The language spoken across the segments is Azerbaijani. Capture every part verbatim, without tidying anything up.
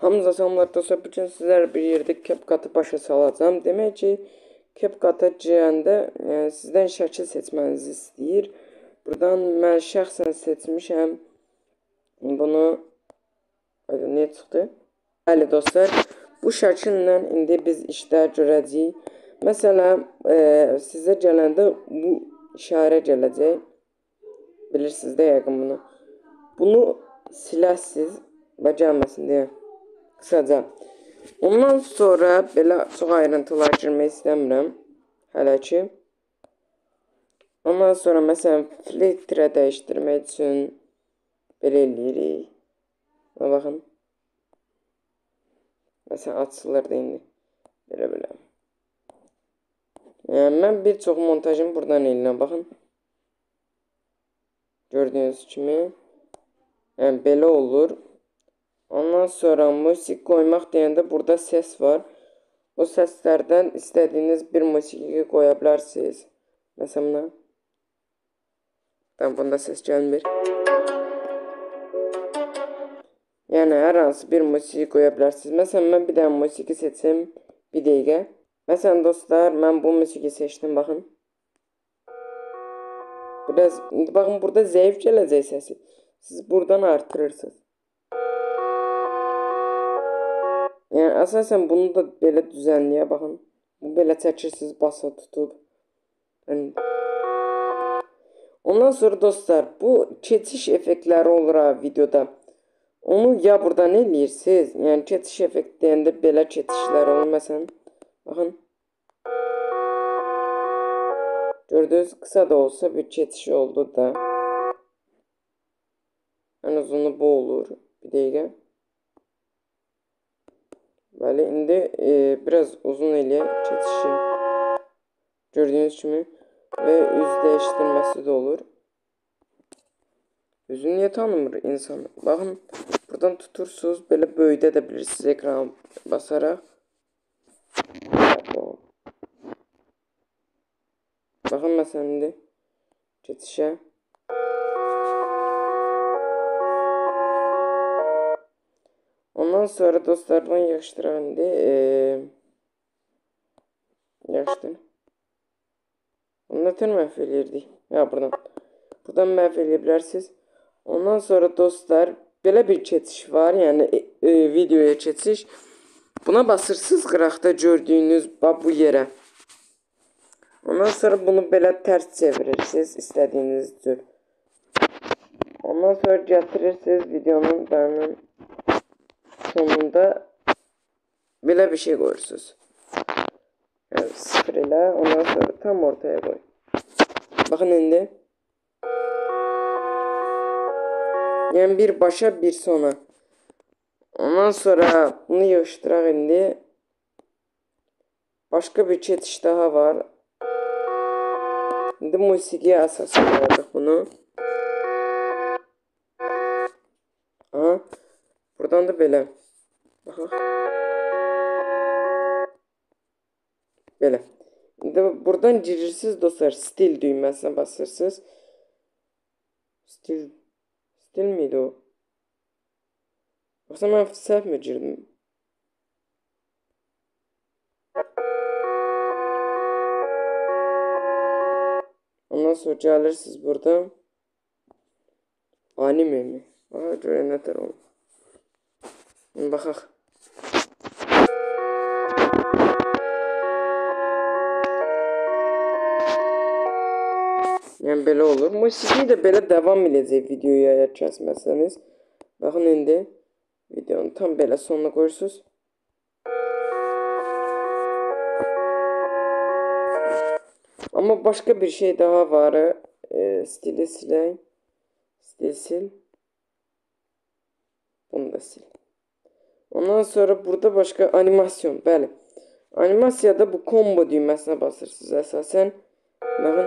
Hamza salamlar dostlar, bugün sizlərlə bir yerdə CapCut'ı başa salacağım. Demək ki, CapCut'a girəndə e, sizdən şəkil seçmənizi istəyir. Buradan mən şəxsən seçmişəm. Bunu ne çıxdı? Bəli dostlar, bu şəkillə indi biz işlər görəcəyik. Məsələn, e, sizə gələndə bu işarə gələcək. Bilirsiniz də yəqin bunu. Bunu siləsiz və gəlməsin deyə. Qısaca. Ondan sonra belə çox ayrıntılar girmək istəmirəm hələ ki. Ondan sonra məsələn filtrə dəyişdirmək üçün belə eləyirik. Baxın. Məsələn açılır da indi. Belə belə. Yəni mən bir çox montajımı buradan eləyirəm. Baxın. Gördüyünüz kimi. Yəni belə olur. Ondan sonra müzik qoymaq deyəndə burada səs var. O səslərdən istədiyiniz bir musiqi qoya bilərsiniz. Məsələn, tam bunda səs gəlmir. Yəni hər hansı bir musiqi qoya bilərsiniz. Məsələn, mən bir dənə musiqi seçim. Bir dəqiqə. Məsələn dostlar, mən bu musiqi seçdim, baxın. Biraz, baxın burada zəif gələcək səsi. Siz buradan artırırsınız. Yəni əsasən bunu da belə düzənliyə baxın. Bu belə çəkirsiniz, basa tutub. Yəni. Ondan sonra dostlar, bu keçiş effektləri olur ha videoda. Onu ya buradan eləyirsiniz. Yəni keçiş effekt deyəndə belə keçişlər olur məsələn. Baxın. Gördünüz, qısa da olsa bir keçiş oldu da. Ən uzunu bu olur. Bir dəqiqə. Bəli, indi e, biraz uzun eləyək keçişi. Gördüyünüz kimi və üz dəyişdirməsi də olur. Üzü niyə tanımır insan? Baxın, buradan tutursunuz, belə böyüdə də bilirsiniz ekranı basaraq. Baxın məsələn indi keçişə. Ondan sonra dostlar bunu yaxşıdıraq indi. Ee, yaxşıdır. Bunu nətər məhv eləyirdik? Ya buradan. Buradan məhv eləyə bilərsiniz. Ondan sonra dostlar belə bir keçiş var. Yəni e, e, videoya keçiş. Buna basırsınız qıraqda gördüyünüz bu yerə. Ondan sonra bunu belə tərs çevirirsiniz istədiyiniz cür. Ondan sonra gətirirsiniz videonun dayanın sonunda belə bir şey qoyursunuz. Yəni sıfır ilə, ondan sonra tam ortaya qoy. Baxın indi. Yəni bir başa bir sona. Ondan sonra bunu yığışdıraq indi. Başqa bir keçiş daha var. İndi musiqiyə əsas qoyacaq bunu. Aha. Buradan da belə. Baxaq. Belə. İndi buradan girirsiniz dostlar. Stil düyməsinə basırsınız. Stil. Stil miydi o? Yoxsa mən səhv mi girdim? Ondan sonra gəlirsiniz burada. Anime mi? Aha, görək nətər olur. Baxaq. Yəni belə olur. Musiqi də belə davam edəcək videoya əgər kəsməsəniz. Baxın indi videonun tam belə sonuna qoyursunuz. Amma başqa bir şey daha var. E, stili silək. Stil sil. Bunu da sil. Ondan sonra burada başqa animasyon. Bəli. Animasiyada bu combo düyməsinə basırsınız əsasən. Baxın.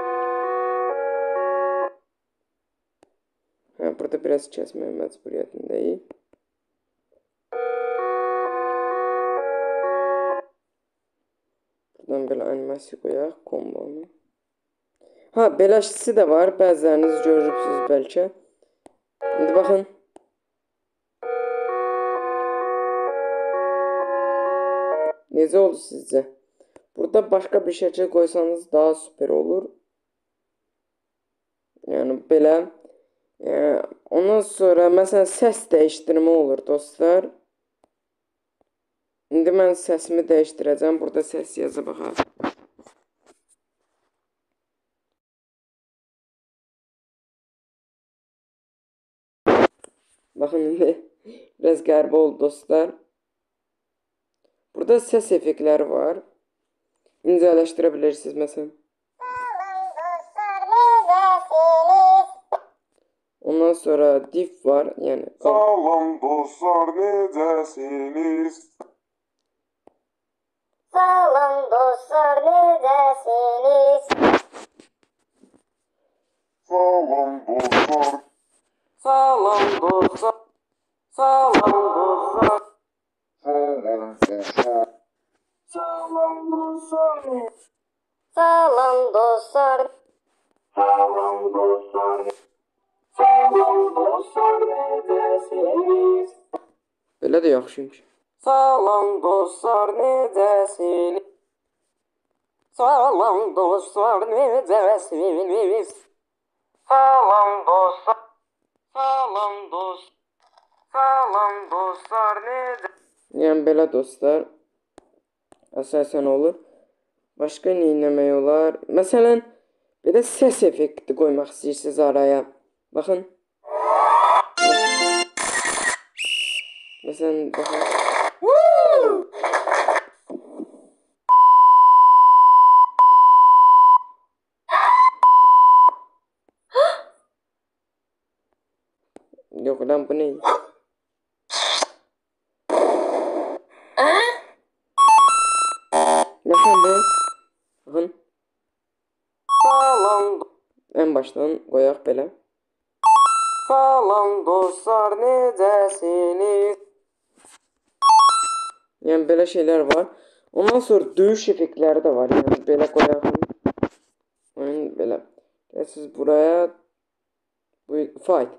Hə, burada biraz kəsməyə məcburiyyətindəyik. Buradan belə animasiya qoyaq. Kombonu. Ha, beləşisi də var. Bəziləriniz görürsünüz bəlkə. İndi baxın. Necə oldu sizcə? Burada başqa bir şəkil qoysanız daha süper olur. Yəni belə. Yəni, ondan sonra məsələn səs dəyişdirmə olur dostlar. İndi mən səsimi dəyişdirəcəm. Burada səs yazı baxaq. Baxın indi biraz qəribə oldu dostlar. Burada səs effektləri var. İncələşdirə bilirsiniz məsələn. Ondan sonra diff var, yəni. Salam dostlar, necəsiniz? Salam dostlar, necəsiniz? Salam dostlar. Salam dostlar. Salam dostlar. Salam dostlar. Salam dostlar. Salam dostlar. Salam dostlar. Salam dostlar, necəsiniz? Belə də yaxşıymış. Salam dostlar, necəsiniz? Salam dostlar, necəsiniz? Salam dostlar. Salam dost. Salam dostlar, necəsiniz? Yəni belə dostlar. Əsasən olur. Başqa nə etmək olar? Məsələn, belə səs effekti qoymaq istəyirsiniz araya. Baxın. Məsələn, baxın. Yox lan, bu ne? Baxın bu. Baxın. Salam. En baştan qoyaq belə. Salam dostlar, necəsiniz? Yəni belə şeylər var. Ondan sonra döyüş effektləri də var. Yəni belə qoyaq. Yəni belə. Siz buraya bu fight.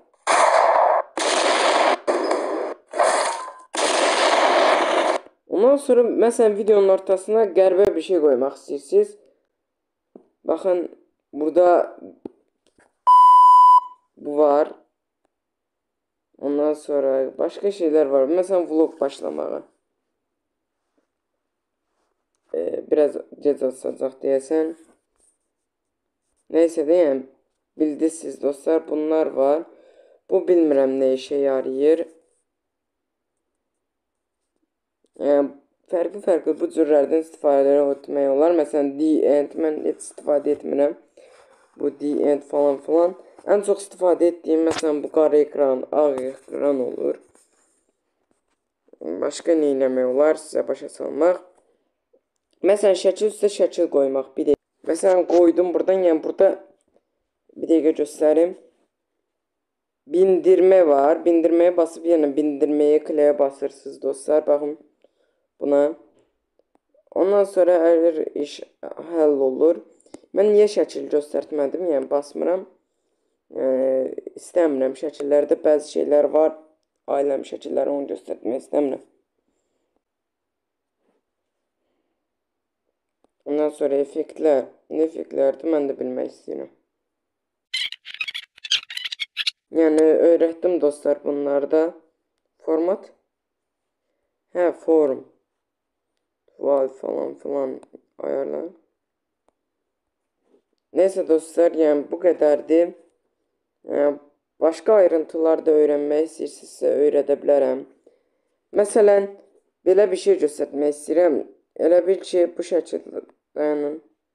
Ondan sonra məsələn videonun ortasına qəribə bir şey qoymaq istəyirsiniz. Baxın burada bu var. Ondan sonra başqa şeylər var. Məsələn vlog başlamağı. Ee, biraz gec olacaq deyəsən. Neysə deyəm. Bildiniz dostlar, bunlar var. Bu bilmirəm nə işə yarayır. Yəni fərqli-fərqli bu cürlərdən istifadə etmək olar. Məsələn D-End mən heç istifadə etmirəm. Bu D-End falan filan. Ən çox istifadə etdiyim məsələn bu qara ekran, ağ ekran olur. Başqa nə etmək olar sizə başa salmaq. Məsələn şəkil üstə şəkil qoymaq. Bir də məsələn qoydum buradan, yəni burada bir dəqiqə göstərim. Bindirmə var. Bindirməyə basıb yenə bindirməyə kleyə basırsınız dostlar. Baxın buna. Ondan sonra əgər iş həll olur. Mən niyə şəkil göstərtmədim? Yəni basmıram. Yəni, istəmirəm şəkillərdə bəzi şeylər var. Ailəm şəkilləri onu göstərmək istəmirəm. Ondan sonra effektlər. Nə effektlərdir mən də bilmək istəyirəm. Yəni öyrətdim dostlar bunlarda. Format. Hə, form. Vay falan filan ayarlar. Neysə dostlar, yəni bu qədərdir. Yəni, başqa ayrıntılar da öyrənmək istəyirsinizsə öyrədə bilərəm. Məsələn, belə bir şey göstərmək istəyirəm. Elə bil ki, bu şəkildə dayanın.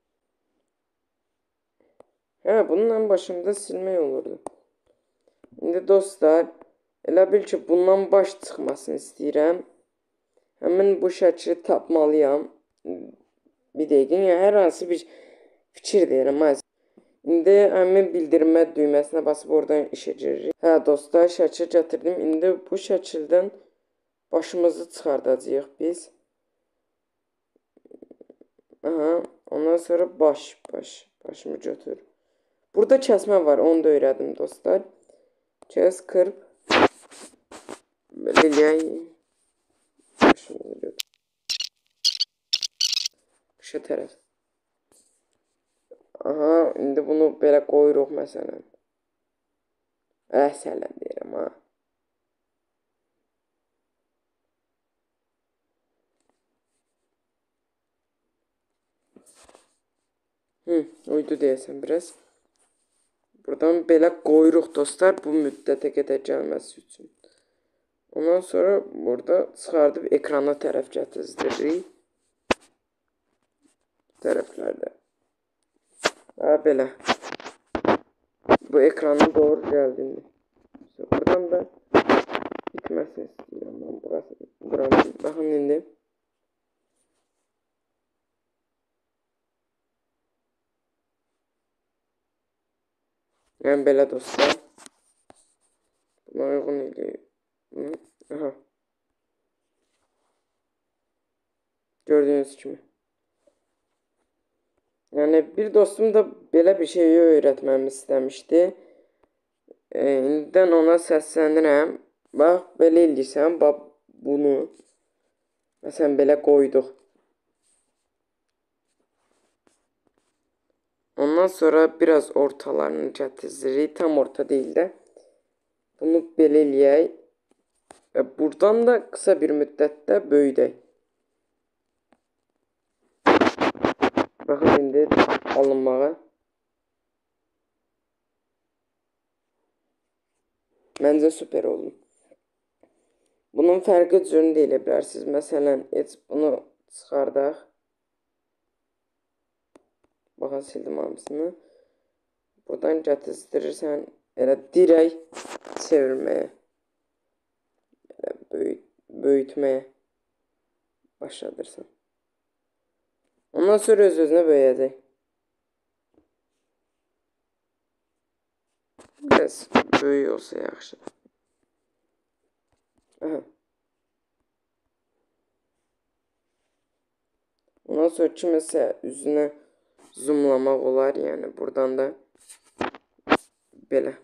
Hə, bunun başında silmək olurdu. İndi dostlar, elə bil ki, bundan baş çıxmasını istəyirəm. Həmin bu şəkli tapmalıyam. Bir dəqiqə, yəni hər hansı bir fikir deyirəm. İndi həmin bildirmə düyməsinə basıb oradan işə giririk. Hə dostlar, şəkil gətirdim. İndi bu şəkildən başımızı çıxardacağıq biz. Aha, ondan sonra baş, baş, başımı götür. Burada kəsmə var, onu da öyrədim dostlar. Kəs, qırp. Belə eləyək. Başımızı götür. Aşağı tərəf. Aha, indi bunu belə qoyuruq məsələn. Əsələn deyirəm ha. Hı, uydu deyəsən biraz. Buradan belə qoyuruq dostlar bu müddətə qədər gəlməsi üçün. Ondan sonra burada çıxardıb ekrana tərəf gətiririk. Tərəflərdə. Ha, belə. Bu ekranın doğru gəldiğini. Buradan da bitməsini istəyirəm. Ben burası. Buranın. Baxın indi. Yəni belə dostlar. Buna uyğun eləyir. Aha. Gördüğünüz kimi. Yani bir dostum da belə bir şeyi öyrətməmi istəmişdi. E, indidən ona səslənirəm. Bax, belə eləyirsən, bax bunu. Məsələn, belə qoyduq. Ondan sonra biraz ortalarını gətiririk. Tam orta deyil də. Bunu belə eləyək. Və buradan da qısa bir müddətdə böyüdək. Baxın indi alınmağa. Məncə süper oldu. Bunun fərqi cürünü də elə bilərsiniz. Məsələn, heç bunu çıxardaq. Baxın, sildim hamısını. Buradan gətizdirirsən, elə dirək çevirməyə. Elə böyüt, böyütməyə başladırsan. Ondan sonra öz-özünə böyüyəcək. Biraz böyük olsa yaxşıdır. Aha. Ondan sonra kimisə üzünə zoomlamaq olar. Yəni buradan da belə.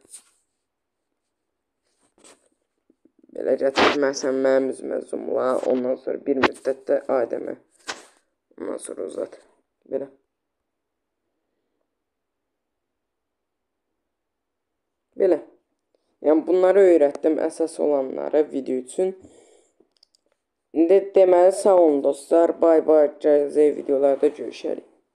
Belə gətirməsən mənim üzümə zoomla. Ondan sonra bir müddətdə Adəmə. Ondan sonra uzat. Belə. Belə. Yəni bunları öyrətdim əsas olanları video üçün. İndi deməli sağ olun dostlar. Bay bay. Gələcək videolarda görüşərik.